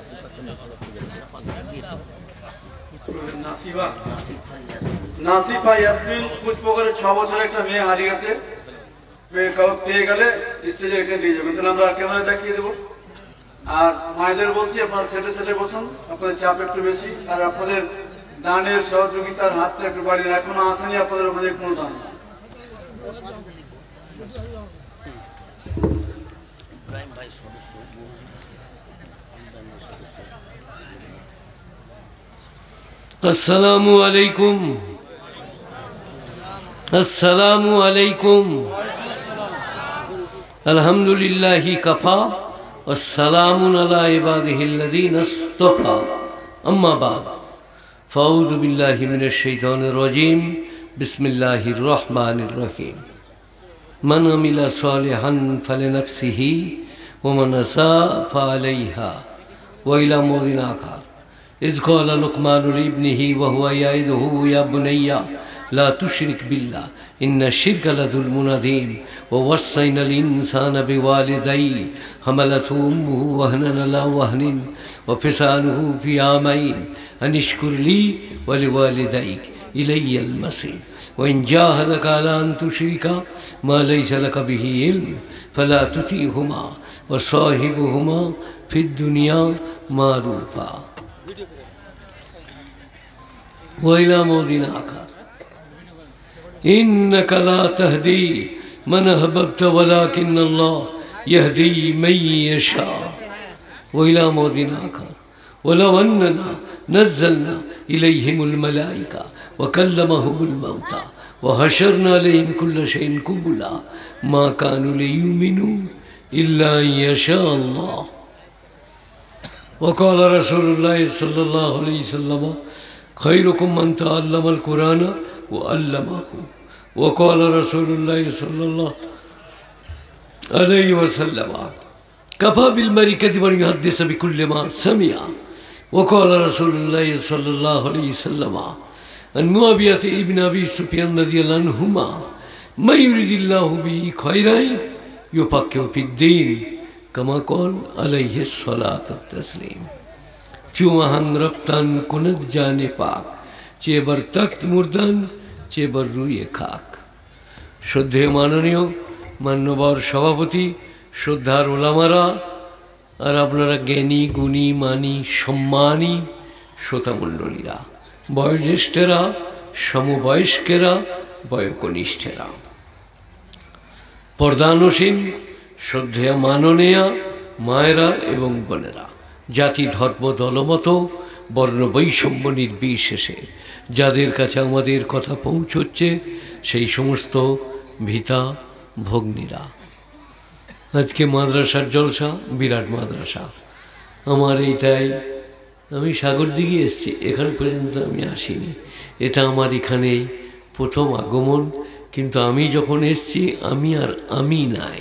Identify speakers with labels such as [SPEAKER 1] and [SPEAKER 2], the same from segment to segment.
[SPEAKER 1] নাসিফা ইয়াসমিন পুষ্পগড়ে 6 বছরের একটা মেয়ে হারিয়ে গেছে, পেয়ে গেলে স্টেজে রেখে দিয়ে যাবেন, তাহলে আমরা ক্যামেরা দেখিয়ে দেবো। আর মায়েদের বলছি আপনারা সেটে বসুন, আপনাদের চাপ একটু বেশি, আর আপনাদের দানের সহযোগিতার হাতটা একটু বাড়িয়ে, এখনো আসেনি আপনাদের ওখানে কোনো দান।
[SPEAKER 2] अस्सलामु अलैकुम, अस्सलामु अलैकुम। अल्हम्दुलिल्लाहि कफ़ा वस्सलामुन अला इबादिहिल्लज़ीना इस्तफ़ा, अम्मा बाद, फ़अऊज़ु बिल्लाहि मिनश शैतानिर रजीम, बिस्मिल्लाहिर रहमानिर रहीम। मन अमिला सालिहन फलिनफ्सिही व मन असाअ फ़अलैहा व इला मौदिन आखर। इज़ क़ाल लुक़मान लिब्निही व हुवा यइज़ुहु या बुनय्या ला तुश्रिक बिल्लाह इन्न शिर्क लज़ुल्मुन अज़ीम व वस्सैनल इंसाना बिवालिदैहि हमलतहु उम्मुहु वहनन अला वहनिन व फ़िसालुहु फ़ी आमैन अन इश्कुर ली व लिवालिदैक इलैयल मसीर व इन जाहदका अला अन तुश्रिका मा लैसा लका बिही इल्म फला तुतिअहुमा व साहिबहुमा फ़िद दुनिया मारूफ़ा व इला मौदिन आखर। इन्नक ला तहदी मन अहबब्त वलाकिन्नल्लाह यहदी मन यशा व इला मौदिन आखर। वलौ अन्ना नज़्ज़लना इलैहिमुल मलाइका व कल्लमहुमुल मौता व हशरना अलैहिम कुल्ल शैइन कुबुला मा कानू लियुमिनू इल्ला यशा अल्लाह। व क़ाल रसूलुल्लाह सल्लल्लाहु अलैहि वसल्लम खैरुकुम मन तअल्लमल कुरान व अल्लमहु। व क़ाल रसूलुल्लाह सल्लल्लाहु अलैहि वसल्लम कफ़ा बिल मरी कज़िबन युहद्दिसु बिकुल्लि मा समिअ। व क़ाल रसूलुल्लाह सल्लल्लाहु अलैहि वसल्लम अन मुआविया इब्न अबी सुफ़ियान रज़ियल्लाहु अन्हुमा मन युरिदिल्लाहु बिही खैरन युफ़क़्क़िहु फ़िद्दीन कमा क़ाल अलैहि सलातु व तस्लीम। चुमाहन रफ्तान कुनत जाने पाक चेबर तख्त मुर्दान चेबर रुए खाक। श्रद्धेय माननीय मान्यवर सभापति, श्रद्धार ओलामारा और आपनारा ज्ञानी गुणी मानी सम्मानी श्रोतामंडलीरा, बयोज्येष्ठेरा समबयस्केरा बयोकनिष्ठेरा, पर्दानसीन श्रद्धेय माननीया मायेरा एवं बोनेरा, जाति धर्म दलमत वर्ण वैषम्य निर्विशेषे যাদের কাছে আমাদের কথা পৌঁছচ্ছে সেই সমস্ত ভিতা ভগ্নীরা, আজকে মাদ্রাসার জলসা, বিরাট মাদ্রাসা। আমার এইটাই, আমি সাগর দিকে এসেছি, এখান পর্যন্ত আমি আসিনি, এটা আমার এখানেই প্রথম আগমন। কিন্তু আমি যখন এসেছি আমি নাই।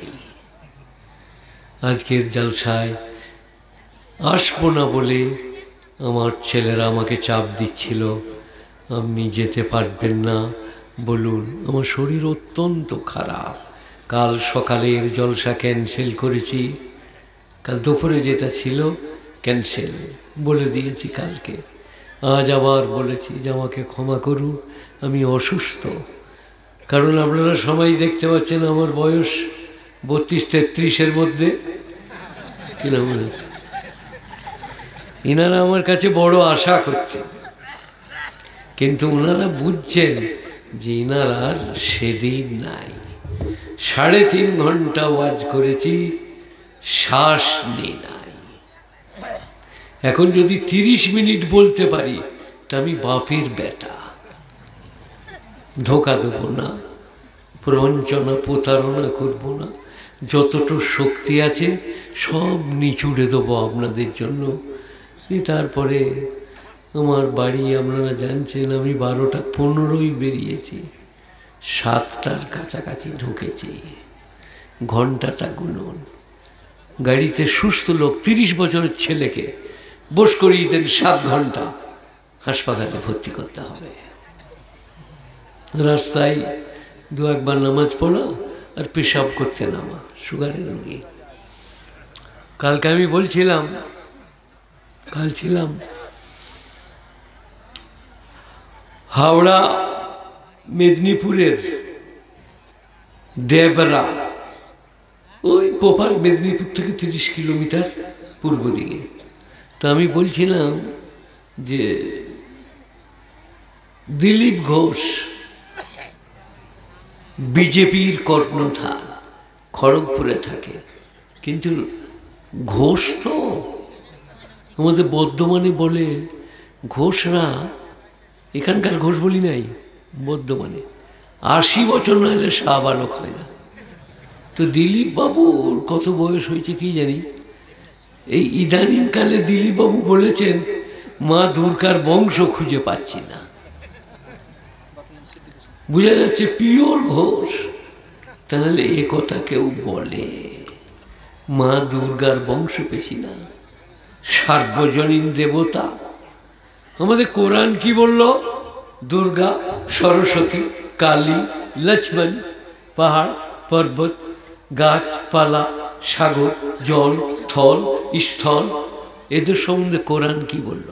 [SPEAKER 2] আজকের জলসায় আসবো না বলে আমার ছেলেরা আমাকে চাপ দিচ্ছিল, আপনি যেতে পারবেন না, বলুন। আমার শরীর অত্যন্ত খারাপ। কাল সকালের জলসা ক্যান্সেল করেছি, কাল দুপুরে যেটা ছিল ক্যান্সেল বলে দিয়েছি কালকে। আজ আবার বলেছি যে আমাকে ক্ষমা করুন, আমি অসুস্থ। কারণ আপনারা সবাই দেখতে পাচ্ছেন আমার বয়স 32-33-এর মধ্যে, কিনা মনে, ইনারা আমার কাছে বড় আশা করছে, কিন্তু ওনারা বুঝছেন যে ইনার আর সেদিন নাই। 3.5 ঘন্টা ওয়াজ করেছি, শ্বাস নেই নাই। এখন যদি 30 মিনিট বলতে পারি তা আমি বাপের বেটা। ধোকা দেব না, প্রবঞ্চনা প্রতারণা করব না, যতটুকু শক্তি আছে সব নিচুড়ে দেবো আপনাদের জন্য। তারপরে আমার বাড়ি আপনারা জানছেন, আমি 12:15 বেরিয়েছি, 7টার কাছাকাছি ঢুকেছি। ঘন্টাটা গুনুন। গাড়িতে সুস্থ লোক 30 বছরের ছেলেকে বস করিয়ে দেন 7 ঘন্টা, হাসপাতালে ভর্তি করতে হবে। রাস্তায় 2-1 বার নামাজ পড়া আর পেশাব করতে নামা, সুগারের রোগী। কালকে আমি বলছিলাম কাল ছিলাম হাওড়া মেদিনীপুরের দেবরা, ওই পোপার মেদিনীপুর থেকে 30 কিলোমিটার পূর্ব দিকে। তো আমি বলছিলাম যে দিলীপ ঘোষ বিজেপির কর্ণধার, খড়গপুরে থাকে, কিন্তু ঘোষ তো আমাদের বর্ধমানে বলে ঘোষরা, এখানকার ঘোষ বলি নাই, বর্ধমানে 80 বছর না হলে শাহবালক হয় না। তো দিলীপ বাবুর কত বয়স হয়েছে কি জানি, এই ইদানিংকালে দিলীপ বাবু বলেছেন মা দুর্গার বংশ খুঁজে পাচ্ছি না। বোঝা যাচ্ছে পিওর ঘোষ। তাহলে এ কথা কেউ বলে মা দুর্গার বংশ পেছি না, সার্বজনীন দেবতা। আমাদের কোরআন কি বলল? দুর্গা, সরস্বতী, কালী, লক্ষ্মণ, পাহাড়, পর্বত, গাছপালা, সাগর, জল, থল, স্থল, এদের সম্বন্ধে কোরআন কি বলল?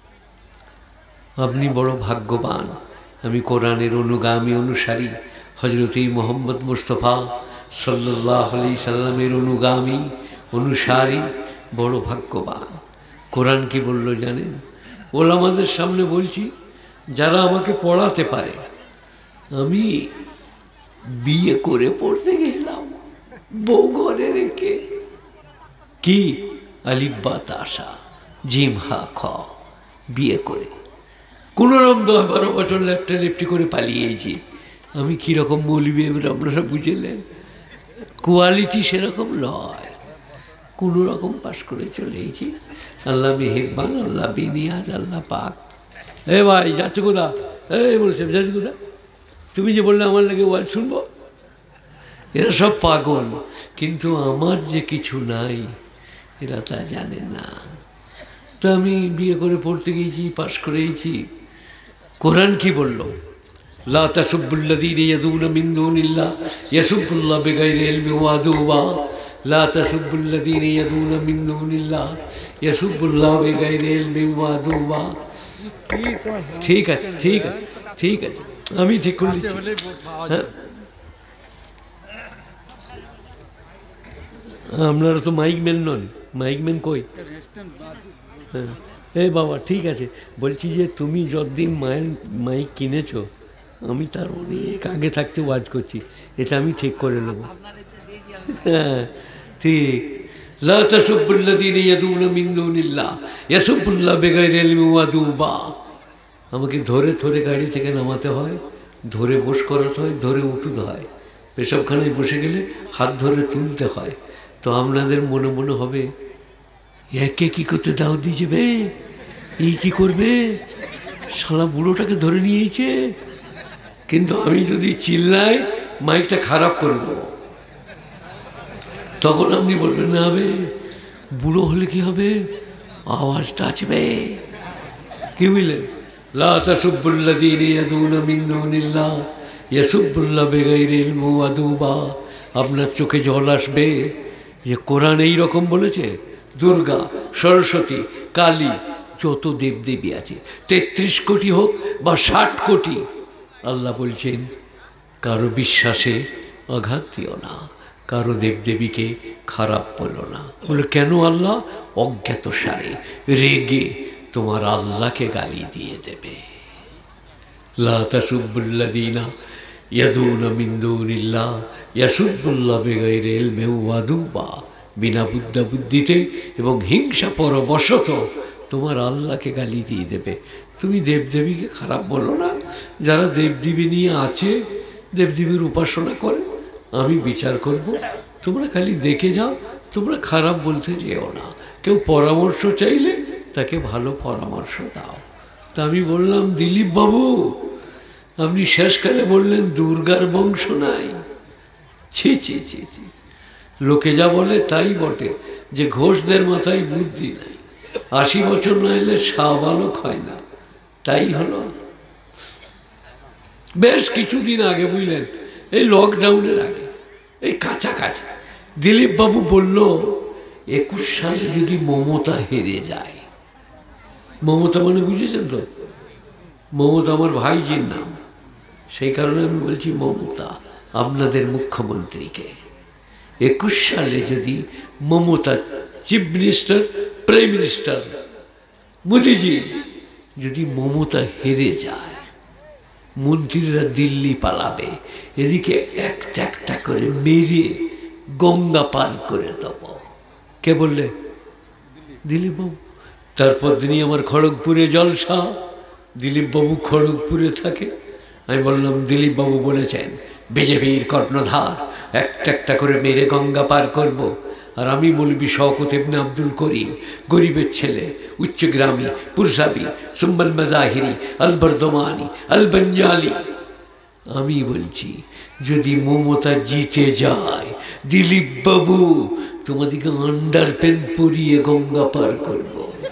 [SPEAKER 2] আপনি বড় ভাগ্যবান। আমি কোরআনের অনুগামী, অনুসারী, হজরত মোহাম্মদ মুস্তফা সাল্লাল্লাহু আলাইহি সাল্লামের অনুগামী, অনুসারী, বড় ভাগ্যবান। কোরআন কি বলল জানেন? ওলামাদের সামনে বলছি, যারা আমাকে পড়াতে পারে। আমি বিয়ে করে পড়তে গেলাম বউ ঘরে রেখে, কি আলিফ বা তাসা জিম হা খ, বিয়ে করে কোনোরকম 10-12 বছর লেপটা লেপটি করে পালিয়েছি। আমি কীরকম বলবি এবার আপনারা বুঝলেন। কোয়ালিটি সেরকম নয়, কোনো রকম পাশ করে চলেছি। আল্লাহ মেহেরবান, আল্লাহ বেনিয়াজ, আল্লাহ পাক। এ ভাই যাচ্ছে কোথা? এই বলছে যাচ্ছে কোথা? তুমি যে বললে আমার লাগে ওয়াজ শুনবো, এরা সব পাগল, কিন্তু আমার যে কিছু নাই এরা তা জানে না। তো আমি বিয়ে করে পড়তে গিয়েছি, পাশ করেছি। কোরআন কি বলল? লা তাসুব্বুল্লাযীনা ইয়াদুনা মিন দুনিল্লাহ ইয়াসুব্বুল্লাহ বিগাইরি ইলমিন ওয়া আদুওয়া। লা তাসুব্বুল্লাযীনা ইয়াদুনা মিন দুনিল্লাহ ইয়াসুব্বুল্লাহ বিগাইরি ইলমিন ওয়া আদুওয়া। ঠিক আছে, ঠিক আছে, ঠিক আছে, আমি ঠিক করে নিচ্ছি। হ্যাঁ, আপনারা তো মাইক ম্যান নন। মাইক ম্যান কই? হ্যাঁ, এই বাবা ঠিক আছে। বলছি যে তুমি যতদিন মাইক কিনেছো, আমি তার অনেক আগে থাকতে ওয়াজ করছি, এটা আমি ঠিক করে নেব। হ্যাঁ ঠিক। লা তাসুব্বুল্লাযীনা ইয়াদুনা মিন দুনিল্লাহ ইয়াসুব্বুল্লাহ বিগাইরি ইলমিন ওয়া আদুওয়া। আমাকে ধরে ধরে গাড়ি থেকে নামাতে হয়, ধরে বস করাতে হয়, ধরে উঠতে হয়। পেশাবখানায় বসে গেলে হাত ধরে তুলতে হয়। তো আপনাদের মনে মনে হবে একে কী করতে দাও দিয়ে যাবে, এই কী করবে, শালা বুড়োটাকে ধরে নিয়েছে। কিন্তু আমি যদি চিল্লাই মাইকটা খারাপ করে দেবো, তখন আপনি বলবেন না হবে বুড়ো হলে কি হবে, আওয়াজটা আসবে। কি বুঝলেন? লা তাসুব্বুল্লাযীনা ইয়াদুনা মিন দুনিল্লাহ ইয়াসুব্বুল্লাহ বিগাইরি ইলমিন ওয়া আদুওয়া। আপনার চোখে জল আসবে যে কোরআন এই রকম বলেছে। দুর্গা, সরস্বতী, কালী, যত দেবদেবী আছে, 33 কোটি হোক বা 60 কোটি, আল্লাহ বলছেন কারো বিশ্বাসে আঘাত দিও না, কারো দেবদেবীকে খারাপ বলো না। বলে কেন? আল্লাহ অজ্ঞাত সারে রেগে তোমার আল্লাহকে গালি দিয়ে দেবে। লা তাসুব্বুল্লাযীনা ইয়াদুনা মিন দুনিল্লাহ ইয়াসুব্বুল্লাহ বিগাইরি ইলমিন ওয়া আদুওয়া। বিনা বুদ্ধিতে এবং হিংসা পরবশত তোমার আল্লাহকে গালি দিয়ে দেবে। তুমি দেবদেবীকে খারাপ বলো না। যারা দেবদেবী নিয়ে আছে, দেবদেবীর উপাসনা করে, আমি বিচার করব। তোমরা খালি দেখে যাও, তোমরা খারাপ বলতে যেও না। কেউ পরামর্শ চাইলে তাকে ভালো পরামর্শ দাও। তা আমি বললাম দিলীপ বাবু, আপনি শেষকালে বললেন দুর্গার বংশ নাই। ছি ছি ছি ছি, লোকে যা বলে তাই বটে যে ঘোষদের মাথায় বুদ্ধি নাই। 80 বছর না এলে শাহবালক হয় না, তাই হলো। বেশ কিছুদিন আগে বুঝলেন, এই লকডাউনের আগে, এই কাছাকাছি দিলীপ বাবু বলল 21 সালে যদি মমতা হেরে যায়, মমতা মানে বুঝেছেন তো? মমতা আমার ভাইজির নাম, সেই কারণে আমি বলছি মমতা আপনাদের মুখ্যমন্ত্রীকে। 21 সালে যদি Mamata chief minister, prime minister Modiji যদি মমতা হেরে যায়, মন্ত্রীরা দিল্লি পালাবে, এদিকে একটা একটা করে মেরে গঙ্গা পার করে দেব। কে বললে? দিলীপ বাবু। তারপর দিনই আমার খড়গপুরে জলসা, দিলীপ বাবু খড়গপুরে থাকে। আমি বললাম দিলীপ বাবু বলেছেন বিজেপির কর্ণধার, একটা একটা করে মেরে গঙ্গা পার করব। আর আমি মৌলবি শওকত ইবনে আব্দুল করিম, গরিবের ছেলে, উচ্চগ্রামী, পুরসাবি, সুম্বল মাজাহিরি, আল বর্দমানি, আল বঞ্জালি। আমি বলছি যদি মমতা জিতে যায়, দিলীপ বাবু তোমাদেরকে আন্ডার প্যান্ট পরিয়ে গঙ্গা পার করব।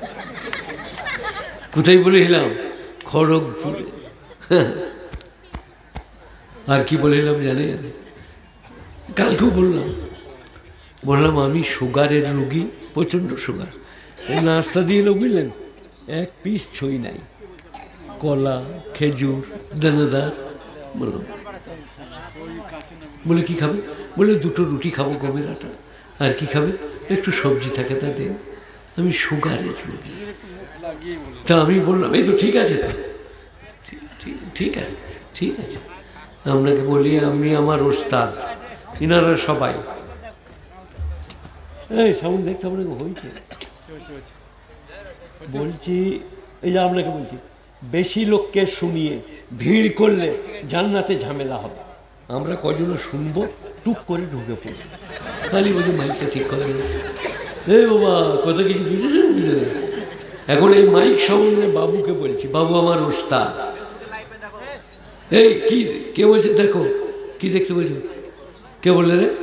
[SPEAKER 2] কোথায় বলে এলাম? খড়গপুরে। আর কি বলে এলাম জানেন? কালকেও বললাম আমি সুগারের রুগী, প্রচণ্ড সুগার। নাস্তা দিয়ে এলো বুঝলেন, এক পিস ছই নাই, কলা, খেজুর, দানাদার। বললাম বলে কি খাবে? বলে 2টো রুটি খাবো গমের আটা। আর কি খাবে? একটু সবজি থাকে তা দেন। আমি সুগারের রুগী। তা আমি বললাম এই তো ঠিক আছে, তো ঠিক আছে, ঠিক আছে। আপনাকে বলি আমি আমার ওস্তাদ, ইনারা সবাই এই সাউন্ড দেখতে আপনাকে হয়েছে বলছি। এই যে আপনাকে বলছি, বেশি লোককে শুনিয়ে ভিড় করলে জান্নাতে ঝামেলা হবে। আমরা কজনও শুনবো, টুক করে ঢুকে পড়বো। খালি বলছি মাইকটা ঠিক করে। এই বাবা কত কিছু বুঝেছেন, বুঝে না। এখন এই মাইক সম্বন্ধে বাবুকে বলছি, বাবু আমার ওস্তাদ। এই কি কে বলছে? দেখো কি দেখতে বলছো? কে বললে রে?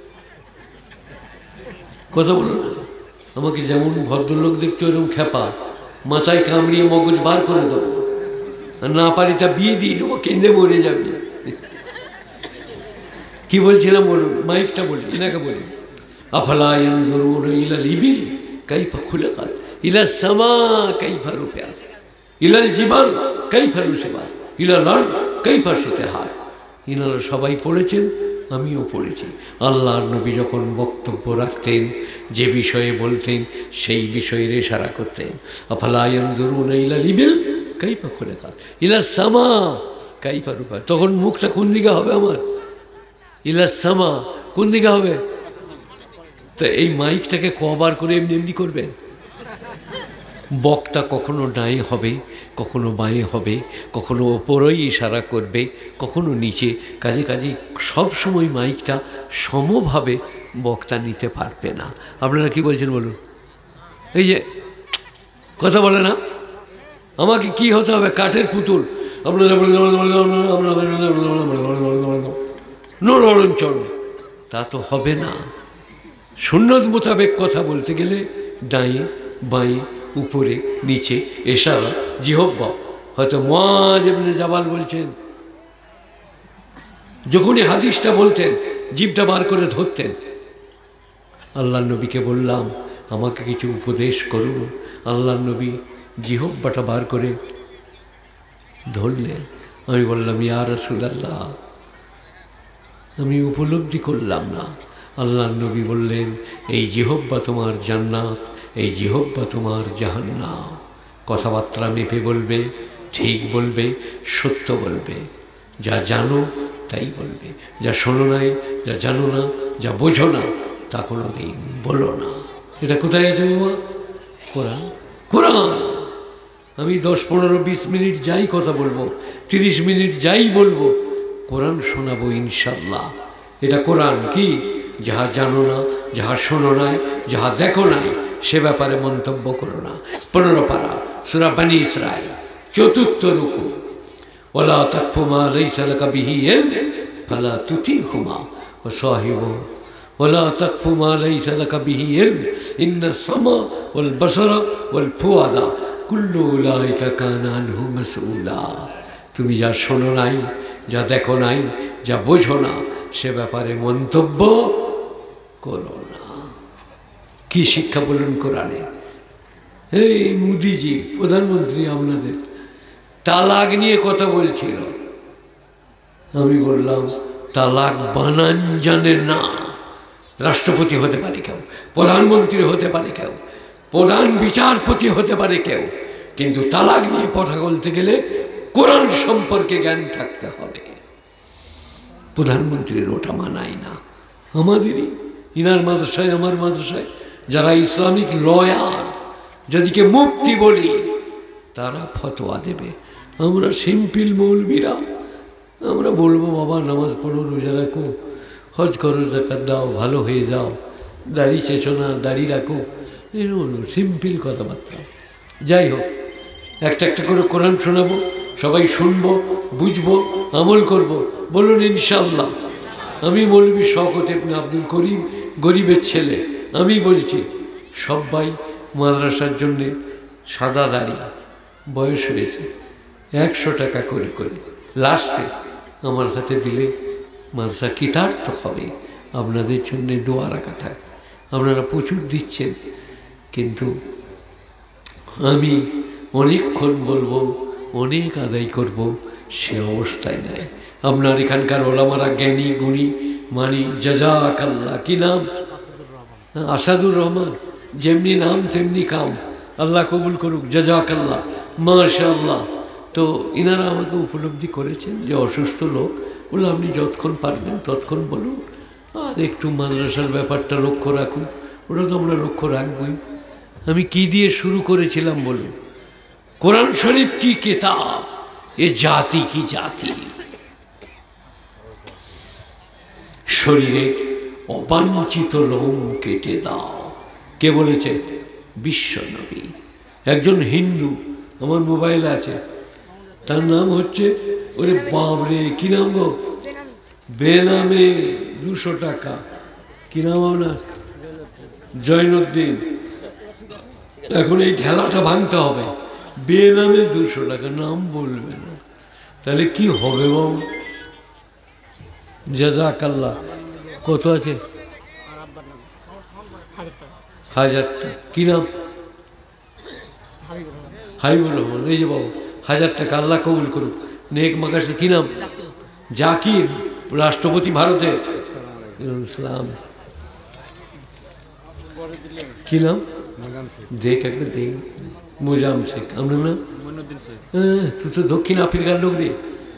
[SPEAKER 2] কথা বলো না। আমাকে যেমন ভদ্রলোক দেখতে ওরকম খেপা, মাথায় কামড়িয়ে মগজ বার করে দেবো। আর না পারি তা বিয়ে দিয়ে দেবো, কেঁদে মরে যাবে। কি বলছিলাম বলুন, মাইকটা বলি, এনাকে বলি। আফলা ইয়ানজুরুনা ইলাল ইবিল কাইফা খুলিকাত, ইলাস সামা কাইফা রুফিআত, ইলাল জিবাল কাইফা নুসিবাত, ইলাল আরদ কাইফা সুতিহাত। ইনারা সবাই পড়েছেন, আমিও পড়েছি। আল্লাহর নবী যখন বক্তব্য রাখতেন, যে বিষয়ে বলতেন সেই বিষয়ের ইশারা করতেন। আফলা ইয়ানজুরুনা ইলাল ইবিল কাইফা খুলিকাত, ইলাস সামা কাইফা রুফিআত। তখন মুখটা কোন দিকে হবে আমার? ইলাস সামা কোন দিকে হবে? তো এই মাইকটাকে কবার করে এমনি এমনি করবেন? বক্তা কখনো ডায়ে হবে, কখনো বাঁয়ে হবে, কখনো ওপরেই ইশারা করবে, কখনো নিচে। কাজে কাজে সবসময় মাইকটা সমভাবে বক্তা নিতে পারবে না। আপনারা কি বলছেন বলুন? এই যে কথা বলে না, আমাকে কি হতে হবে? কাঠের পুতুল। আপনারা নড়ন চড়ন, তা তো হবে না। সুন্নত মোতাবেক কথা বলতে গেলে ডাঁয়ে বাঁয়ে, উপরে নিচে, ইশারা, জিহব্বা। হয়তো মুআয ইবনে জাবাল বলছেন, যখনই হাদিসটা বলতেন জিভটা বার করে ধরতেন। আল্লাহর নবীকে বললাম আমাকে কিছু উপদেশ করুন। আল্লাহর নবী জিহব্বাটা বার করে ধরলেন। আমি বললাম ইয়া রাসূলুল্লাহ, আমি উপলব্ধি করলাম না। আল্লাহর নবী বললেন এই জিহব্বা তোমার জান্নাত, এই জিহব্বা তোমার জাহান্নাম। কথাবার্তা মেপে বলবে, ঠিক বলবে, সত্য বলবে। যা জানো তাই বলবে, যা শোনো নাই, যা জানো না, যা বোঝো না, তা কোনো দিন বলো না। এটা কোথায় আছে বাবা? কোরআন। কোরআন। আমি 10, 15, 20 মিনিট যাই কথা বলবো, 30 মিনিট যাই বলবো, কোরআন শোনাবো ইনশাল্লাহ। এটা কোরআন। কি? যাহা জানো না, যাহা শোনো নাই, যাহা দেখো নাই, সে ব্যাপারে মন্তব্য করো না। 15 পারা সূরা বনী ইসরাঈল, 4th রুকু। ওয়ালা তাকফু মা লাইসা লাকা বিহি ইলম ফালা তুতিহুমা ওয়া সাহিবু ওয়ালা তাকফু মা লাইসা লাকা বিহি ইলম ইন্নাস সামা ওয়াল বাসারা ওয়াল ফুআদা কুল্লু উলাইকা কানা আনহু মাসউলা। তুমি যা শোনো নাই, যা দেখো নাই, যা বোঝো না, সে ব্যাপারে মন্তব্য করো না। কি শিক্ষা বলুন কোরআনে? এই মোদিজি প্রধানমন্ত্রী আপনাদের তালাক নিয়ে কথা বলছিল। আমি বললাম তালাক বানান জানে না। রাষ্ট্রপতি হতে পারে কেউ, প্রধানমন্ত্রী হতে পারে কেউ, প্রধান বিচারপতি হতে পারে কেউ, কিন্তু তালাক নিয়ে কথা বলতে গেলে কোরআন সম্পর্কে জ্ঞান থাকতে হবে। প্রধানমন্ত্রীর ওটা মানায় না। আমাদেরই ইনার মাদ্রাসায় আমার মাদ্রাসায় যারা ইসলামিক লয়ার, যাদেরকে মুফতি বলি, তারা ফতোয়া দেবে। আমরা সিম্পল মৌলবীরা আমরা বলবো বাবা নামাজ পড়ো, রোজা রাখো, হজ করো, যাকাত দাও, ভালো হয়ে যাও, দাড়ি চেঁচো না, দাড়ি রাখো, এরকম সিম্পল কথাবার্তা। যাই হোক, একটা একটা করে কোরআন শোনাবো, সবাই শুনবো, বুঝবো, আমল করব। বলুন ইনশাল্লাহ। আমি মৌলবী শওকত ইবনে আব্দুল করিম, গরিবের ছেলে। আমি বলছি সবাই মাদ্রাসার জন্যে সাদা দাড়ি, বয়স হয়েছে, 100 টাকা করে করে লাস্টে আমার হাতে দিলে মাদ্রাসা কৃতার্থ হবে। আপনাদের জন্যে দোয়া রাখা থাকবে। আপনারা প্রচুর দিচ্ছেন, কিন্তু আমি অনেকক্ষণ বলবো, অনেক আদায় করব, সে অবস্থায় নাই। আপনার এখানকার ওলামারা জ্ঞানী গুণী মানি, জাযাকাল্লাহ। কি নাম? আসাদুর রহমান। যেমনি নাম তেমনি কাম, আল্লাহ কবুল করুক। জাযাকাল্লাহ, মাশাআল্লাহ। তো ইনারা আমাকে উপলব্ধি করেছেন যে অসুস্থ লোক, বলে আপনি যতক্ষণ পারবেন ততক্ষণ বলুন, আর একটু মাদ্রাসার ব্যাপারটা লক্ষ্য রাখুন। ওটা তো আমরা লক্ষ্য রাখবই। আমি কি দিয়ে শুরু করেছিলাম বলুন? কোরআন শরীফ কি কিতাব, এ জাতি কি জাতি। শরীরের অবাঞ্ছিত লোম কেটে দাও। কে বলেছে? বিশ্ব নবী। একজন হিন্দু আমার মোবাইল আছে, তার নাম হচ্ছে, ওরে বাবরে কি নাম গো, বেনামে 200 টাকা। কি নাম আপনার? জৈনুদ্দিন। এখন এই ঠেলাটা ভাঙতে হবে। বেনামে 200 টাকা, নাম বলবে না, তাহলে কি হবে বাবু? জাযাকাল্লাহ। কত আছে? 1000 টাকা। কি নাম? হাবিবুর রহমান। এই যে বাবু 1000 টাকা, আল্লাহ কবুল করুক। নেক মাকাশে। কি নাম? জাকির, রাষ্ট্রপতি ভারতের। ইসলাম। কি নাম? দেখ একবার দেখ। মোজাম শেখ। আমরা না, তুই তো দক্ষিণ আফ্রিকার লোক রে।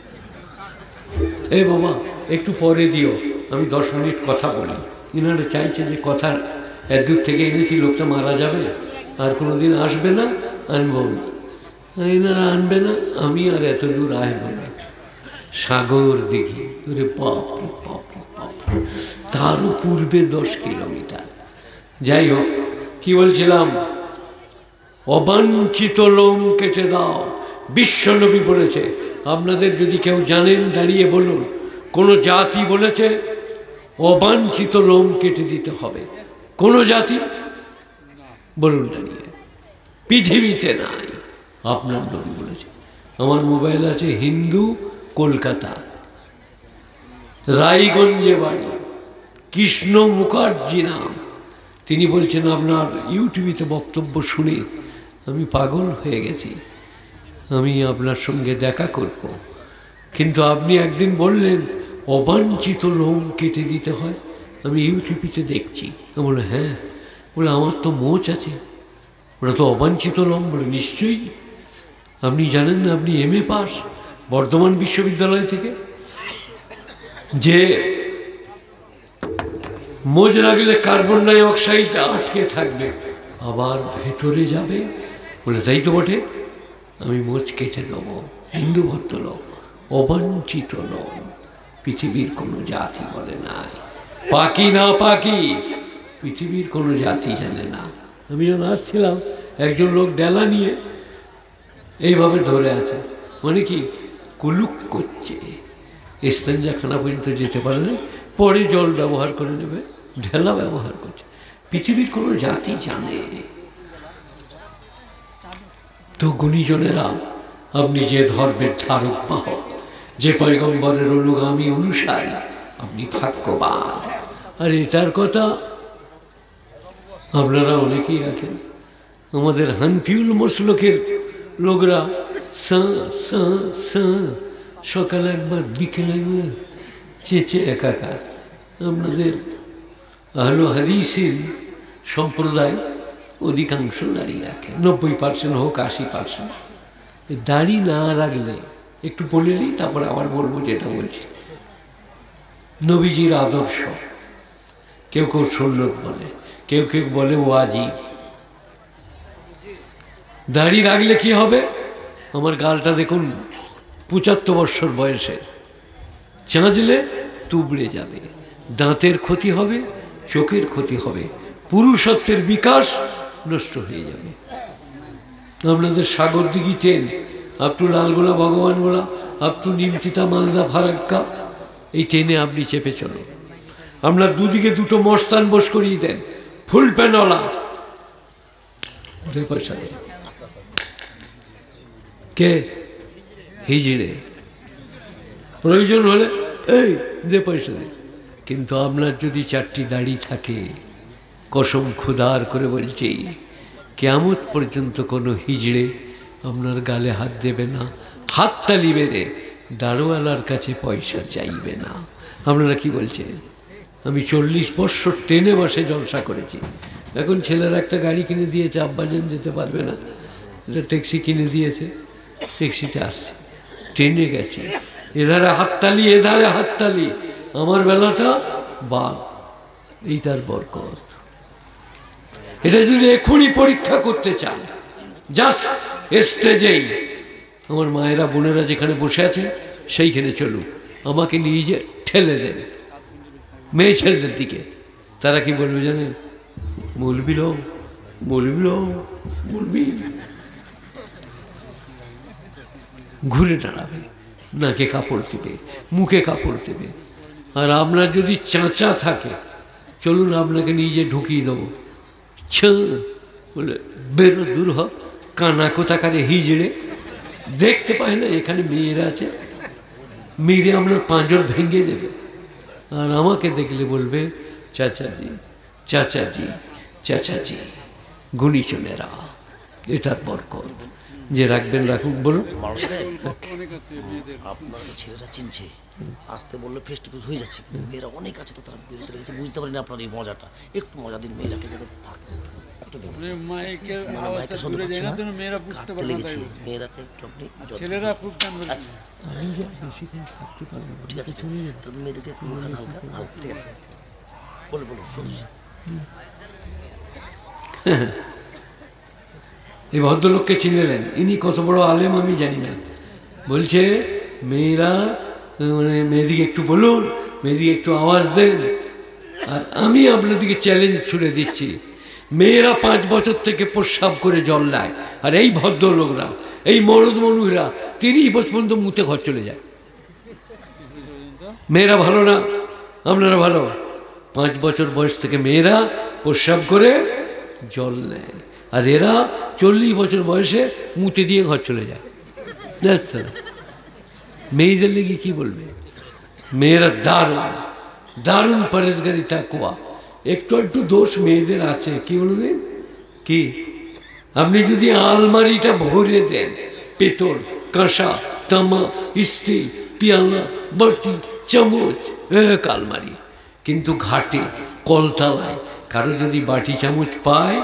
[SPEAKER 2] এই বাবা একটু পরে দিও, আমি 10 মিনিট কথা বলি। ইনারা চাইছে যে কথা এত দূর থেকে এনেছি, লোকটা মারা যাবে, আর কোনোদিন আসবে না, আনবো না। এনারা আনবে না, আমি আর এত দূর আসবো না। সাগর দিঘি, ওরে বাপ রে বাপ রে বাপ, তারও পূর্বে 10 কিলোমিটার। যাই হোক, কি বলছিলাম? অবাঞ্ছিত লোম কেটে দাও, বিশ্বনবী বলেছে। আপনাদের যদি কেউ জানেন দাঁড়িয়ে বলুন, কোন জাতি বলেছে অবাঞ্ছিত লোম কেটে দিতে হবে? কোন জাতি বলুন দাঁড়িয়ে? পৃথিবীতে নাই। আপনার নবী বলেছে। আমার মোবাইল আছে, হিন্দু, কলকাতা, রায়গঞ্জে বাড়ি, কৃষ্ণ মুখার্জি নাম। তিনি বলছেন আপনার ইউটিউবে বক্তব্য শুনে আমি পাগল হয়ে গেছি, আমি আপনার সঙ্গে দেখা করব। কিন্তু আপনি একদিন বললেন অবাঞ্ছিত লোম কেটে দিতে হয়। আমি ইউটিউবে দেখছি। আমি বলে হ্যাঁ, বলে আমার তো মোচ আছে, ওটা তো অবাঞ্ছিত লোম। বলে নিশ্চয়ই। আপনি জানেন না, আপনি MA পাস বর্ধমান বিশ্ববিদ্যালয় থেকে, যে মোজ লাগলে কার্বন ডাই অক্সাইড আটকে থাকবে, আবার ভেতরে যাবে। বলে তাই তো বটে, আমি মোজ কেটে দেবো। হিন্দু ভদ্রলোক। অবাঞ্ছিত লোম পৃথিবীর কোনো জাতি বলে নাই। পাকি না পাকি পৃথিবীর কোনো জাতি জানে না। আমি যখন আসছিলাম, একজন লোক ডেলা নিয়ে এইভাবে ধরে আছে, মানে কি কুলুক করছে, ইস্তেঞ্জাখানা পর্যন্ত যেতে পারলে পরে জল ব্যবহার করে নেবে, ঢেলা ব্যবহার করছে। পৃথিবীর কোনো জাতি জানে তো? গুণীজনেরা, আপনি যে ধর্মের ধারক বাহক, যে পয়গম্বরের অনুগামী অনুসারী, আপনি ভাগ্যবান। আর এটার কথা আপনারা অনেকেই রাখেন। আমাদের হানফিউল মসলকের লোকরা সকালে একবার বিকেলে একবার চেঁচে একাকার। আপনাদের আহলে হাদিসের সম্প্রদায় অধিকাংশ দাড়ি রাখে, 90% হোক 80%। দাড়ি না রাখলে একটু বলে নিই, তারপরে আবার বলবো যেটা বলছি। নবীজির আদর্শ কেউ কেউ সুন্নত বলে, কেউ কেউ বলে ওয়াজিব। দাড়ি রাখলে কি হবে? আমার গালটা দেখুন 75 বৎসর বয়সে, চাঁচলে তুবড়ে যাবে, দাঁতের ক্ষতি হবে, চোখের ক্ষতি হবে, পুরুষত্বের বিকাশ নষ্ট হয়ে যাবে। আপনাদের Sagardighi train up to Lalgola, Bhagwangola, up to Nimtita, Malda, Farakka, এই ট্রেনে আপনি চেপে চলুন। আপনার দুদিকে দুটো মস্তান বস করিয়ে দেন, ফুল প্যানওয়ালা, 2 পয়সা নেই। কে? হিজড়ে। প্রয়োজন হলে এই 2 পয়সা দে। কিন্তু আপনার যদি 4টি দাড়ি থাকে, কসম খুদার করে বলছি, কিয়ামত পর্যন্ত কোনো হিজড়ে আপনার গালে হাত দেবে না, হাততালি বেড়ে দাড়োয়ালার কাছে পয়সা চাইবে না। আপনারা কি বলছেন? আমি 40 বৎসর ট্রেনে বসে জলসা করেছি। এখন ছেলেরা একটা গাড়ি কিনে দিয়েছে, আব্বাজান যেতে পারবে না, এটা ট্যাক্সি কিনে দিয়েছে, ট্যাক্সিতে আসছে, ট্রেনে গেছে, এধারে হাততালি এধারে হাততালি। আমার বেলাটা বাঘ, এই তার বরকত। এটা যদি এখনই পরীক্ষা করতে চান, জাস্ট স্টেজেই আমার মায়েরা বোনেরা যেখানে বসে আছেন সেইখানে চলুন, আমাকে নিয়ে যে ঠেলে দেন মেয়ে ছেলেদের দিকে। তারা কি বলবে জানেন? বলবি লো, বলবি লো, বলবি। ঘুরে দাঁড়াবে, নাকে কাপড় দেবে, মুখে কাপড় দেবে। আর আপনার যদি চাঁচা থাকে, চলুন আপনাকে নিজে ঢুকিয়ে দেবো। বলে বেরো, দূর হ, কানা কোথাকারে হিজড়ে, দেখতে পায় না এখানে মেয়েরা আছে, মেরে আপনার পাঁজর ভেঙে দেবে। আর আমাকে দেখলে বলবে চাচাজি, চাচাজি, চাচাজি, গুণীজনেরা। এটার বরকত। যে রাখবেন রাখুক। বলুন।
[SPEAKER 3] আপনার ছেলেরা চিনছে, আসতে বললে ফেস টু ফেস হয়ে যাচ্ছে, কিন্তু মেয়েরা অনেক আছে, তো তারা বেরোতে লেগেছে, বুঝতে পারেনি আপনার এই মজাটা। একটু মজা দিন মেয়েরাকে, একটু দিন। মাইকের শব্দ পাচ্ছে না, কাটতে লেগেছে মেয়েরাকে একটু আপনি। ছেলেরা খুব আচ্ছা ঠিক আছে, তো মেয়েদেরকে একটু হালকা হালকা, ঠিক আছে, বলুন বলুন শুনছি।
[SPEAKER 2] এই ভদ্রলোককে চিনলেন, ইনি কত বড় আলেম আমি জানি না। বলছে মেয়েরা, মানে মেয়েদিকে একটু বলুন, মেয়েদিকে একটু আওয়াজ দেন। আর আমি আপনাদেরকে চ্যালেঞ্জ ছুড়ে দিচ্ছি, মেয়েরা 5 বছর থেকে প্রস্রাব করে জল নেয়, আর এই ভদ্রলোকরা, এই মরদ মনুরা 30 বছর পর্যন্ত মুতে ঘর চলে যায়। মেয়েরা ভালো না, আপনারা ভালো। 5 বছর বয়স থেকে মেয়েরা প্রস্রাব করে জল নেয়, আর এরা 40 বছর বয়সে মুতে দিয়ে ঘর চলে যায়। মেয়েদের লেগে কি বলবে? মেয়েরা দারুণ দারুণ পরেশগারি তাকওয়া। একটু একটু দোষ মেয়েদের আছে, কি বলবেন? কি আপনি যদি আলমারিটা ভরে দেন, পেতল, কাঁসা, তামা, স্টিল, পিয়ালা, বাটি, চামচ, এক আলমারি, কিন্তু ঘাটে কলতলায় কারো যদি বাটি চামচ পায়,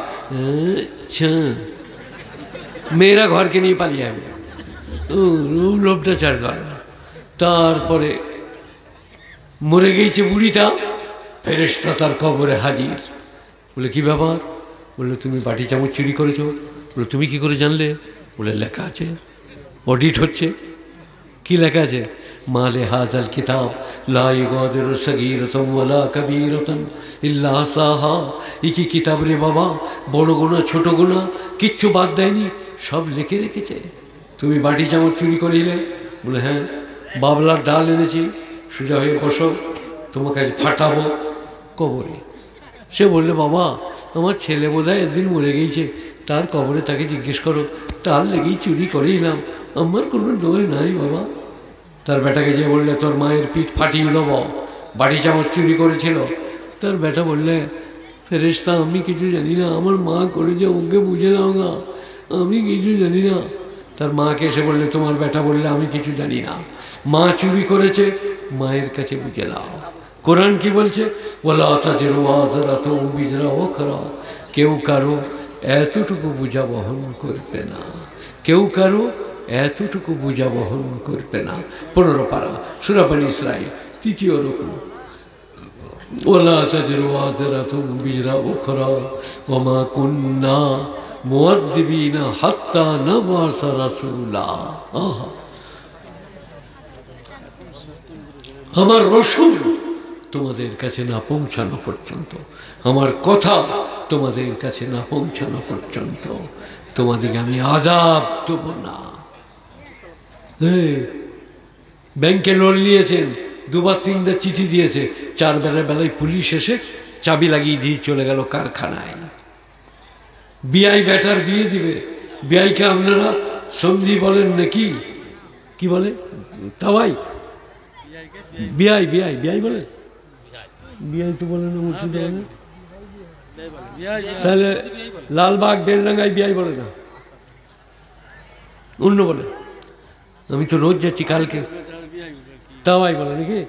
[SPEAKER 2] মেয়েরা ঘরকে নিয়ে পালিয়ে যাবে, লোভটা ছাড় করে। তারপরে মরে গেছে বুড়িটা, ফেরেশতা তার কবরে হাজির। বলে কি ব্যাপার? বললো তুমি বাটি চামচ চুরি করেছো। বললো তুমি কি করে জানলে? বলে লেখা আছে, অডিট হচ্ছে। কি লেখা আছে? মালে হাজাল কিতাব লা ইউগাদিরু সগীরাতান ওয়ালা কবীরাতান ইল্লা আহসাহা। এই কি কিতাব রে বাবা, বড় গোনা ছোট গোনা কিচ্ছু বাদ দেয়নি, সব লিখে রেখেছে। তুমি বাটি চামচ চুরি করিলে? বলে হ্যাঁ। বাবলার ডাল এনেছি, সোজা হয়ে বসো, তোমাকে আজ ফাটাবো কবরে। সে বললে বাবা আমার ছেলে বোধহয় একদিন মরে গিয়েছে, তার কবরে তাকে জিজ্ঞেস করো, তার লেগেই চুরি করে এলাম, আমার কোনো দোষ নাই বাবা। তার বেটাকে যে বললে তোর মায়ের পিঠ ফাটিয়ে দেবো, বাড়ি চামচ চুরি করেছিল। তার বেটা বললে ফেরেশতা আমি কিছু জানি না, আমার মা করেছে, ওকে বুঝে নাও না, আমি কিছু জানি না। তার মাকে এসে বললে তোমার বেটা বললে আমি কিছু জানি না, মা চুরি করেছে, মায়ের কাছে বুঝে নাও। কোরআন কি বলছে? ওয়ালা তাজিরু ওয়াজিরাতুন বিজরা উখরা, কেউ কারো এতটুকু বোঝা বহন করবে না, কেউ কারো এতটুকু বোঝা বহন করবে না। 15 পারা সূরা বনী ইসরাঈল 3য় রুকু। ওয়ালা তাজিরু ওয়াজিরাতুন বিজরা উখরা ওয়া মা কুন্না মুআদ্দিবিনা হাত্তা নাবআসা রাসূলা। আমার রাসূল তোমাদের কাছে না পৌঁছানো পর্যন্ত, আমার কথা তোমাদের কাছে না পৌঁছানো পর্যন্ত তোমাদেরকে আমি আযাব দেব না। ব্যাংকে লোন নিয়েছেন, 2-3বার চিঠি দিয়েছে, 4 বেলায় পুলিশ এসে চাবি লাগিয়ে দিয়ে চলে গেল কারখানায়। বিআই বেটার বিয়ে দিবে, বিআইকে আপনারা সন্ধি বলেন নাকি? কি বলে? তাওয়াই বিআই বিআই বিআই বলে, বিআই তো বলে না, মুর্শিদে বলে। তাহলে লালবাগ বেলডাঙ্গায় বিআই বলে না, অন্য বলে। আমি তো রোজ যাচ্ছি, কালকে তাওয়াই বলে নাকি?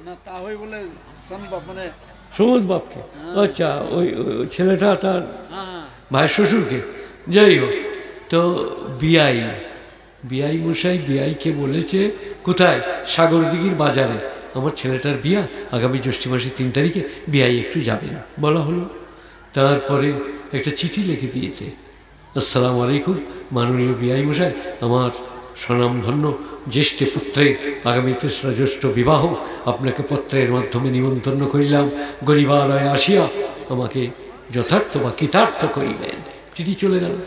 [SPEAKER 2] সমুদ বাপকে, আচ্ছা ওই ছেলেটা তার ভাই শ্বশুরকে, যাই হোক। তো বিআই বিআই মশাই বিআইকে বলেছে কোথায়? সাগরদিঘির বাজারে আমার ছেলেটার বিয়া আগামী জ্যৈষ্ঠ মাসের 3 তারিখে, বিআই একটু যাবেন বলা হলো। তারপরে একটা চিঠি লিখে দিয়েছে, আসসালামু আলাইকুম মাননীয় বিআই মশাই, আমার স্বনামধন্য জ্যেষ্ঠ পুত্রের আগামী 3রা জ্যৈষ্ঠ বিবাহ, আপনাকে পত্রের মাধ্যমে নিমন্ত্রণ করিলাম, গরিবালয়ে আসিয়া আমাকে যথার্থ বা কৃতার্থ করিবেন। চিঠি চলে গেল,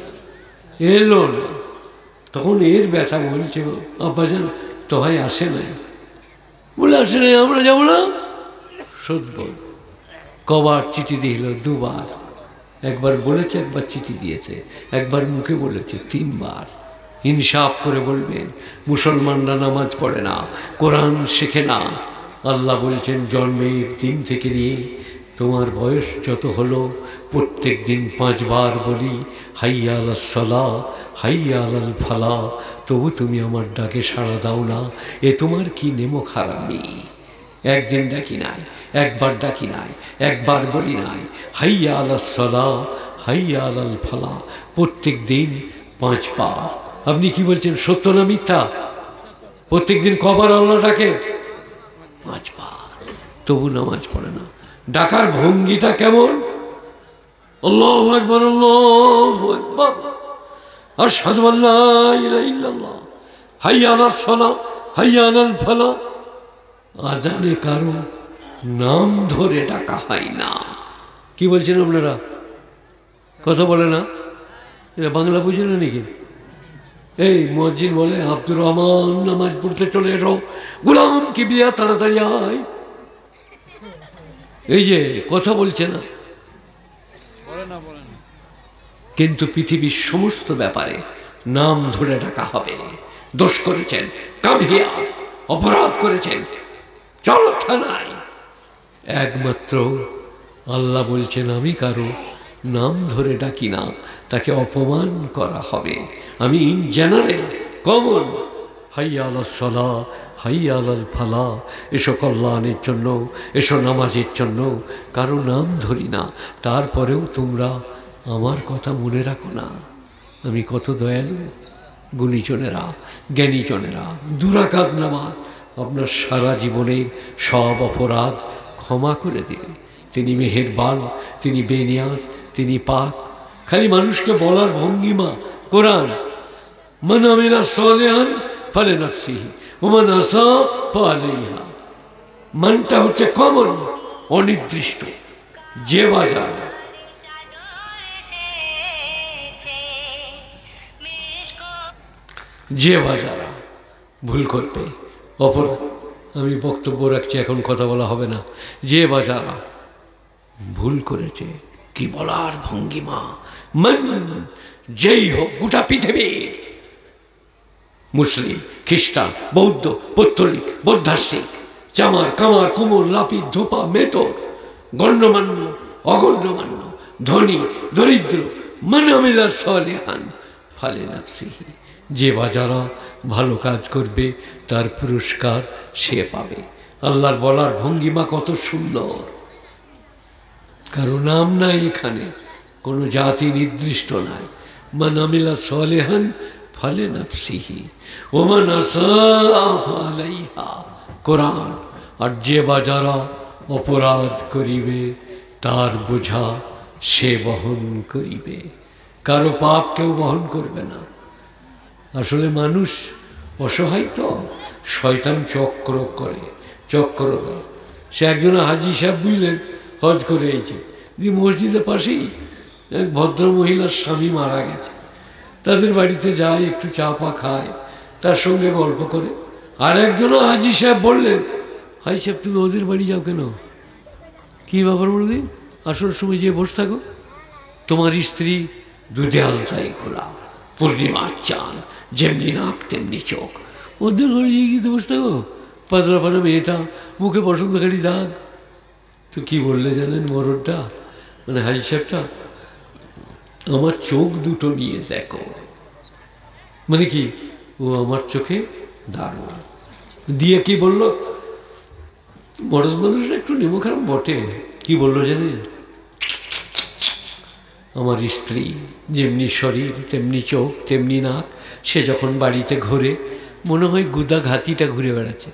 [SPEAKER 2] এলো না। তখন এর ব্যথা বলছে, আব্বাজান তো ভাই আসে নাই। বলে আসে নাই, আমরা যাবো না। সদ্য কবার চিঠি দিল? 2বার। একবার বলেছে, একবার চিঠি দিয়েছে, একবার মুখে বলেছে, 3বার। ইনসাফ করে বলবেন, মুসলমানরা নামাজ পড়ে না, কোরআন শেখে না। আল্লাহ বলছেন জন্মের দিন থেকে নিয়ে তোমার বয়স যত হলো প্রত্যেক দিন 5 বার বলি হাইয়া আলাস সালাহ হাইয়া আলাল ফালাহ, তবু তুমি আমার ডাকে সাড়া দাও না, এ তোমার কি নেমো খারামি। একদিন ডাকি নাই, একবার ডাকি নাই, একবার বলি নাই হাইয়া আলাস সালাহ হাইয়া আলাল ফালাহ, প্রত্যেক দিন 5 বার। আপনি কি বলছেন, সত্য না মিথ্যা? প্রত্যেক দিন কবার আল্লাহ ডাকে? 5 বার, তবু নামাজ পড়ে না। ডাকার ভঙ্গিটা কেমন? আল্লাহু আকবার আল্লাহু আকবার, আশহাদু আল্লা ইলাহা ইল্লাল্লাহ, হাইয়া আলাস সালাহ হাইয়া আলাল ফালাহ। আজানে কারো নাম ধরে ডাকা হয় না। কি বলছেন আপনারা? কথা বলে না? এটা বাংলা বুঝে না নাকি? এই মুয়াজ্জিন বলে, আব্দুর রহমান নামাজ পড়তে চলে এসো, গোলাম কি বিয়া তাড়াতাড়ি আয়। এই যে কথা বলছে না, কিন্তু পৃথিবীর সমস্ত ব্যাপারে নাম ধরে ডাকা হবে। দোষ করেছেন, কামিয়ার অপরাধ করেছেন, চল থানায়। একমাত্র আল্লাহ বলছেন আমি কারো নাম ধরে ডাকি না, তাকে অপমান করা হবে। আমি ইন জেনারেল কমন হাইয়া আলাস সালাহ হাইয়া আলাল ফালাহ, এসো কল্যাণের জন্য, এসো নামাজের জন্য, কারো নাম ধরি না। তারপরেও তোমরা আমার কথা মনে রাখো না। আমি কত দয়ালু। গুণীজনেরা, জ্ঞানীজনেরা, 2 রাকাত নামাজ আপনার সারা জীবনের সব অপরাধ ক্ষমা করে দেবে। তিনি মেহেরবান, তিনি বেনিয়াজ, তিনি পাক। খালি মানুষকে বলার ভঙ্গিমা কোরআন, মান আমিলা সালিহান ফালিনাফসিহি ওয়া মান আসা ফালাইহা। মানটা হচ্ছে কমন, অনির্দিষ্ট। যে বাজার যে বাজারা ভুল করবে অপরাধ, আমি বক্তব্য রাখছি, এখন কথা বলা হবে না। যে বাজারা ভুল করেছে, কি বলার ভঙ্গিমা। মান যেই হোক, গোটা পৃথিবীর মুসলিম, খ্রিস্টান, বৌদ্ধ, পৌত্তলিক, বৌদ্ধাশ্রিক, চামার, কামার, কুমোর, লাপি, ধোপা, মেতর, গণ্যমান্য, অগণ্যমান্য, ধনী দরিদ্র, মান আমিলা সালিহান ফালিনাফসিহি, যে বা যারা ভালো কাজ করবে তার পুরস্কার সে পাবে। আল্লাহর বলার ভঙ্গিমা কত সুন্দর, কারো নাম নাই এখানে, কোনো জাতি নির্দিষ্ট নাই। মান আমিলা সালিহান ফালিনাফসিহি ওয়া মান আসাআ ফালাইহা, কোরআন। আর যে বা যারা অপরাধ করিবে তার বোঝা সে বহন করিবে, কারো পাপ কেউ বহন করবে না। আসলে মানুষ অসহায় তো, শয়তান চক্র করে, চক্র দেয়। সে একজন হাজি সাহেব বুঝলেন, হজ করে এসেছে, দিয়ে মসজিদের পাশেই এক ভদ্র মহিলার স্বামী মারা গেছে, তাদের বাড়িতে যায়, একটু চা পা খায়, তার সঙ্গে গল্প করে। আর একজনও হাজি সাহেব বললেন, হাজি সাহেব তুমি ওদের বাড়ি যাও কেন? কী ব্যাপার বলদি? আসল সময় যেয়ে বসে থাকো, তোমার স্ত্রী দুধে আলতায় খোলা, পূর্ণিমার চাঁদ, যেমনি নাক তেমনি চোখ, ওদের ঘরে গিয়ে গিয়ে বসে থাকো, পাতলা পাতলা মেয়েটা, মুখে পছন্দকারী দাগ। তো কি বললে জানেন মরদটা, মানে হাজি সাহেবটা, আমার চোখ দুটো নিয়ে দেখো। মানে কি, ও আমার চোখে দারুণ। দিয়ে কি বলল, মরদ মানুষরা একটু নেমো খারাপ বটে, কি বললো জানেন, আমার স্ত্রী যেমনি শরীর তেমনি চোখ তেমনি নাক, সে যখন বাড়িতে ঘোরে মনে হয় গুদা হাতিটা ঘুরে বেড়াচ্ছে,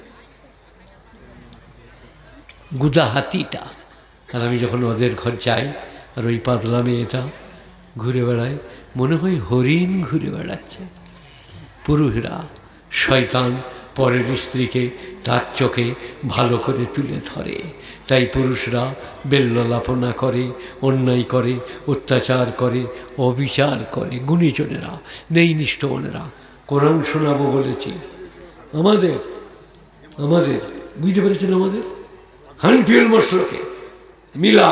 [SPEAKER 2] গুদা হাতিটা। আর আমি যখন ওদের ঘর যাই আর ওই পাতলা মেয়েটা ঘুরে বেড়ায়, মনে হয় হরিণ ঘুরে বেড়াচ্ছে। পুরুষরা, শয়তান পরের স্ত্রীকে তার চোখে ভালো করে তুলে ধরে, তাই পুরুষরা বেল্ললাপনা করে, অন্যায় করে, অত্যাচার করে, অবিচার করে। গুণীজনেরা, নেই নিষ্ঠবানেরা, কোরআন শোনাবো বলেছি। আমাদের বুঝতে পেরেছেন, আমাদের হানফিউল মশলকে মিলা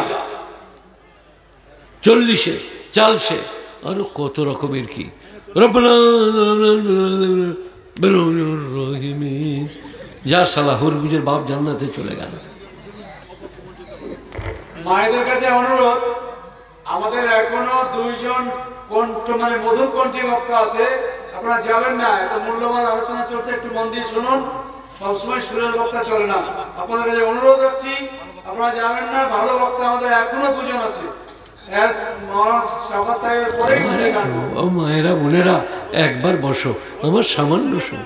[SPEAKER 2] 40-এ 40-এ আরো কত রকমের কি, যা সালা হুরবুজের বাপ জান্নাতে চলে গেল।
[SPEAKER 1] মায়েদের কাছে অনুরোধ, আমাদের এখনো 2জন কণ্ঠ, মানে মধুর কণ্ঠী বক্তা আছে, আপনারা যাবেন না, এত মূল্যবান আলোচনা চলছে, একটু মন দিয়ে শুনুন। সবসময় সুরের বক্তা চলে না, আপনাদের কাছে অনুরোধ রাখছি, আপনারা যাবেন না। ভালো বক্তা আমাদের এখনো 2জন আছে,
[SPEAKER 2] ও মায়েরা বোনেরা, একবার বসো, আমার সামান্য শোন।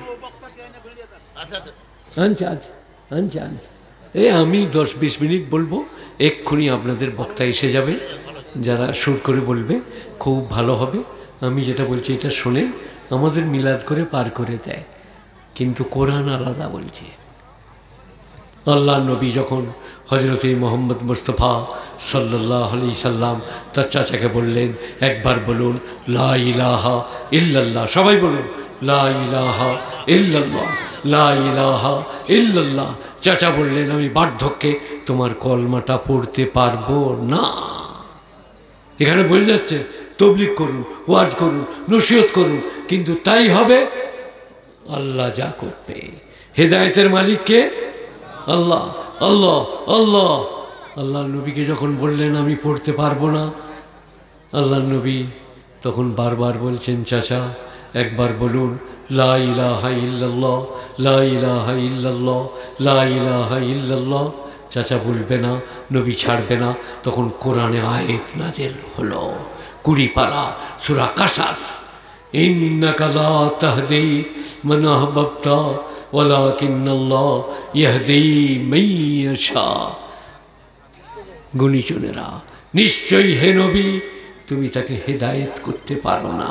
[SPEAKER 2] আচ্ছা, এই আমি 10-20 মিনিট বলবো, এক্ষুনি আপনাদের বক্তা এসে যাবে, যারা সুর করে বলবে, খুব ভালো হবে। আমি যেটা বলছি এটা শোনেন, আমাদের মিলাদ করে পার করে দেয়, কিন্তু কোরআন আলাদা বলছে। আল্লাহ নবী যখন হজরতে মোহাম্মদ মুস্তফা সাল্লাল্লাহু আলাইহি সাল্লাম তার চাচাকে বললেন, একবার বলুন লা ইলাহা ইল্লাল্লাহ, সবাই বলুন লা ইলাহা ইল্লাল্লাহ, লা ইলাহা ইল্লাল্লাহ। চাচা বললেন, আমি বার্ধক্যে তোমার কলমাটা পড়তে পারবো না। এখানে বোঝা যাচ্ছে, তবলিগ করুন, ওয়াজ করুন, নসিহত করুন, কিন্তু তাই হবে আল্লাহ যা করবে। হেদায়েতের মালিক কে? আল্লাহ। আল্লাহ আল্লাহ আল্লাহ নবীকে যখন বললেন আমি পড়তে পারবো না, আল্লাহ নবী তখন বারবার বলছেন, চাচা একবার বলুন লা ইলাহা ইল্লাল্লাহ, লা ইলাহা ইল্লাল্লাহ, লা ইলাহা ইল্লাল্লাহ। চাচা বলবে না, নবী ছাড়বে না। তখন কোরআনে আয়াত নাযিল হলো, 20 পারা সূরা কাসাস, ইন্নাকা লা তাহদি মান আহবাবতা ওয়ালাকিন্নাল্লাহ ইয়াহদি মান ইয়াশা। গুণীজনেরা, নিশ্চয়ই হে নবী, তুমি তাকে হেদায়েত করতে পারো না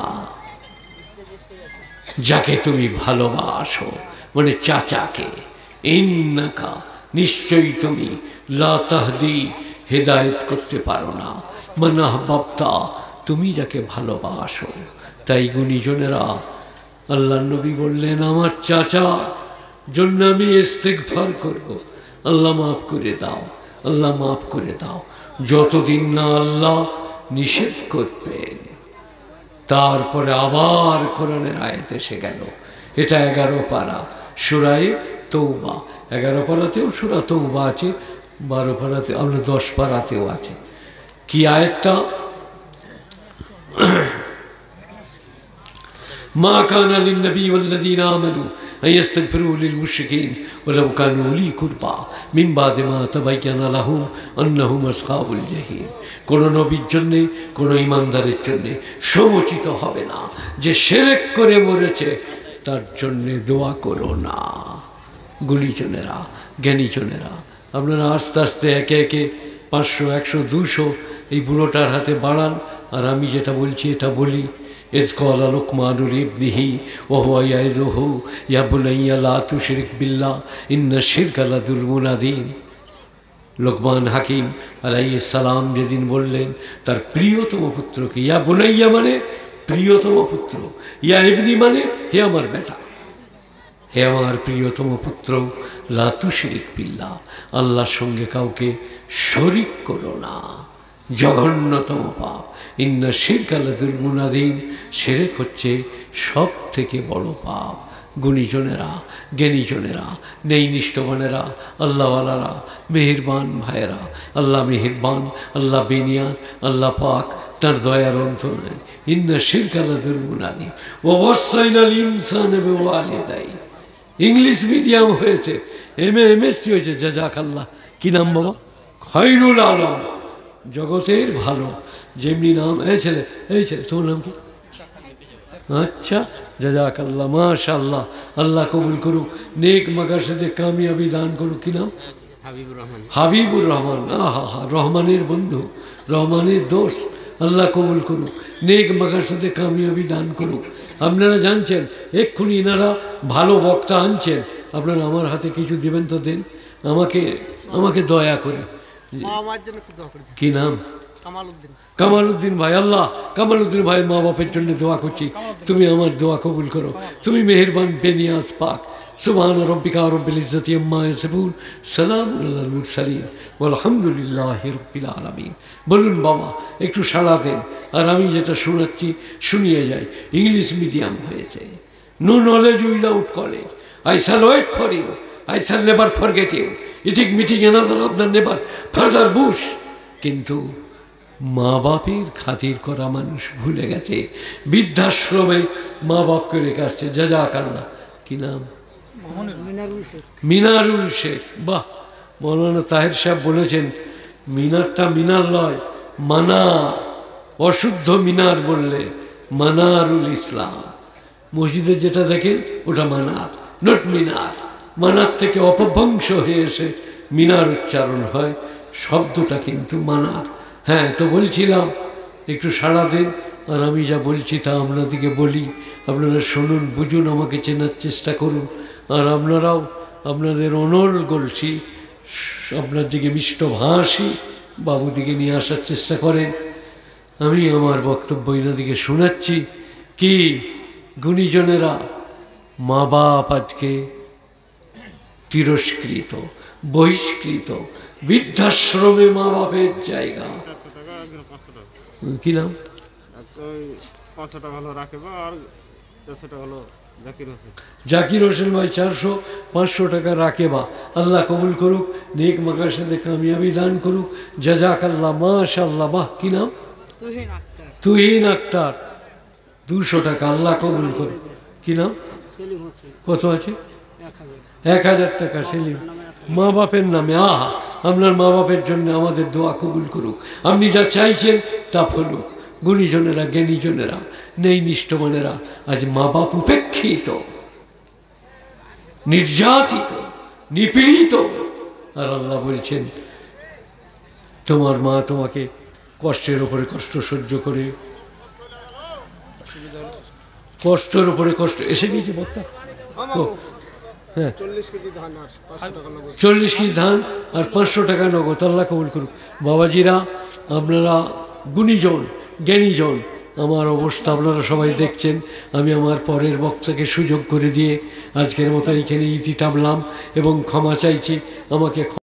[SPEAKER 2] যাকে তুমি ভালোবাসো, মানে চাচাকে। ইন্নাকা, নিশ্চয়ই তুমি, লা তাহদি, হেদায়েত করতে পারো না, মান আহবাবতা, তুমি যাকে ভালোবাসো। তাই গুণীজনেরা, আল্লাহ নবী বললেন, আমার চাচা জন্য আমি ইস্তেগফার করব, আল্লাহ মাফ করে দাও, আল্লাহ মাফ করে দাও, যতদিন না আল্লাহ নিষেধ করবেন। তারপরে আবার কোরআনের আয়াত এসে গেল, এটা 11 পারা সূরায়ে তওবা। 11 পারাতেও সূরা তওবা আছে, 12 পারাতে, আমরা 10 পারাতেও আছে। কি আয়াতটা? মা কানা লিন-নবী ওয়াল্লাযীনা আমানু আইয়াস্তাগফিরু লিল-মুশরিকিন ওয়ালাউ কানু উলি কুরবা মিন বাদি মা তাবায়্যানা লাহুম আন্নাহুম আসহাবুল জাহিম। কোন নবীর জন্যে, কোন ঈমানদারের জন্যে সমুচিত হবে না যে শিরক করে মরেছে তার জন্যে দোয়া করো না। গুণীজনেরা, জ্ঞানীজনেরা, আপনারা আস্তে আস্তে একে একে 500, 100, 200 এই বুড়োটার হাতে বাড়ান। আর আমি যেটা বলছি এটা বলি। إذ قال لقمان لابنه وهو يعظه يا بني لا تشرك بالله إن الشرك لظلم عظيم। লোকমান হাকিম আলাইহিস সালাম যেদিন বললেন তার প্রিয়তম পুত্রকে, ইয়া বুনাইয়া মানে প্রিয়তম পুত্র, ইয়া ইবনি মানে হে আমার বেটা, হে আমার প্রিয়তম পুত্র, লা তুশরিক বিল্লাহ, আল্লাহর সঙ্গে কাউকে শরিক করো না, জঘন্যতম পাপ। ইন্না শিরকা লাযুলমুন আযীম, শিরক হচ্ছে সব থেকে বড় পাপ। গুণীজনেরা, জ্ঞানীজনেরা, ন্যায়নিষ্ঠবানেরা, আল্লাহওয়ালারা, মেহেরবান ভাইয়েরা, আল্লাহ মেহেরবান, আল্লাহ বেনিয়াজ, আল্লাহ পাক, তার দয়ার অন্ত নাই। ইন্না শিরকা লাযুলমুন আযীম ওয়া ওয়াসাইনাল ইনসানা বিওয়ালিদাইহি। ইংলিশ মিডিয়াম হয়েছে, MSc হয়েছে, জাযাকাল্লাহ। কি নাম বাবা? খায়রুল আলম, জগতের ভালো। যেমনি নাম, এই ছেলে তোমার নাম কি? আচ্ছা, জাযাকাল্লাহ, মাশাআল্লাহ। আল্লাহ কবুল করুক, নেক মাকাসদে কামিয়াবি দান করুক। কি নাম? হাবিবুর রহমান। আহা, রহমানের বন্ধু, রহমানের দোস্ত। আল্লাহ কবুল করুক, নেক মাকাসদে কামিয়াবি দান করুক। আপনারা জানছেন এক্ষুনি এনারা ভালো বক্তা আনছেন, আপনারা আমার হাতে কিছু দেবেন তো দেন, আমাকে দয়া করে। কি নাম? কামালউদ্দিন ভাই। আল্লাহ কামালউদ্দিন ভাইয়ের মা বাপের জন্য দোয়া করছি, তুমি আমার দোয়া কবুল করো, তুমি মেহেরবান বেনিয়াজ পাক। সুবহান রাব্বিকা রাব্বিল ইজ্জাতি আম্মা ইয়াসিফুন, সালামুন আলাল মুরসালিন, ওয়ালহামদুলিল্লাহি রাব্বিল আলামিন। বলুন বাবা, একটু সাড়া দেন। আর আমি যেটা শোনাচ্ছি শুনিয়ে যাই। ইংলিশ মিডিয়াম হয়েছে, no knowledge without college. I shall wait for you, I shall never forget you, eating meeting another of the never farther bush. কিন্তু মা বাপের খাতির করা মানুষ ভুলে গেছে। বৃদ্ধাশ্রমে মা বাপকে রেখে আসছে। জাযাকাল্লাহ। কি নাম? মিনারুল শেখ। বাহ, মৌলানা তাহের সাহেব বলেছেন মিনারটা মিনার নয়, মানার। অশুদ্ধ মিনার বললে মানারুল ইসলাম। মসজিদে যেটা দেখেন ওটা মানার, নট মিনার। মানার থেকে অপভ্রংশ হয়ে এসে মিনার উচ্চারণ হয়, শব্দটা কিন্তু মানার। হ্যাঁ, তো বলছিলাম একটু সাড়া দেন। আর আমি যা বলছি তা আপনাদেরকে বলি, আপনারা শুনুন, বুঝুন, আমাকে চেনার চেষ্টা করুন। আর আপনারাও আপনাদের অনল গলছি, আপনার দিকে মিষ্ট ভাষী বাবুদিকে নিয়ে আসার চেষ্টা করেন। আমি আমার বক্তব্য এনাদিকে শোনাচ্ছি। কি গুণীজনেরা, মা বাপ আজকে তিরস্কৃত, বহিষ্কৃত। বৃদ্ধাশ্রমে মা বাপের জায়গা। কি নাম?
[SPEAKER 4] 500 টাকা হলো রাখেবা আর 400 টাকা হলো জাকির হোসেন।
[SPEAKER 2] জাকির হোসেন ভাই 400, 500 টাকা রাখেবা। আল্লাহ কবুল করুক, নেক মাকাসদে কামিয়াবি দান করুক। জাযাকাল্লাহ, মাশাআল্লাহ। বাহ, কি নাম? তুহিন আক্তার, 200 টাকা। আল্লাহ কবুল করুক। কি নাম? কত আছে? 1000 টাকা সেলিম, মা বাপের নামে। আহা, আপনার মা বাপের জন্য আমাদের দোয়া কবুল করুক। আপনি যা চাইছেন তা ফলুক। গুণীজনেরা, জ্ঞানীজনেরা, ন্যায়নিষ্ঠমানেরা, আজ মা বাপ উপেক্ষিত, নির্যাতিত, নিপীড়িত। আর আল্লাহ বলছেন তোমার মা তোমাকে কষ্টের ওপরে কষ্ট সহ্য করে, কষ্টের ওপরে কষ্ট এসে গিয়েছে। বক্তা, হ্যাঁ, 40 কেজি ধান আর 500 টাকা নগদ। আল্লাহ কবুল করুক। বাবাজিরা, আপনারা গুণীজন, জ্ঞানীজন, আমার অবস্থা আপনারা সবাই দেখছেন। আমি আমার পরের বক্তাকে সুযোগ করে দিয়ে আজকের মতো এইখানে ইতি টানলাম এবং ক্ষমা চাইছি। আমাকে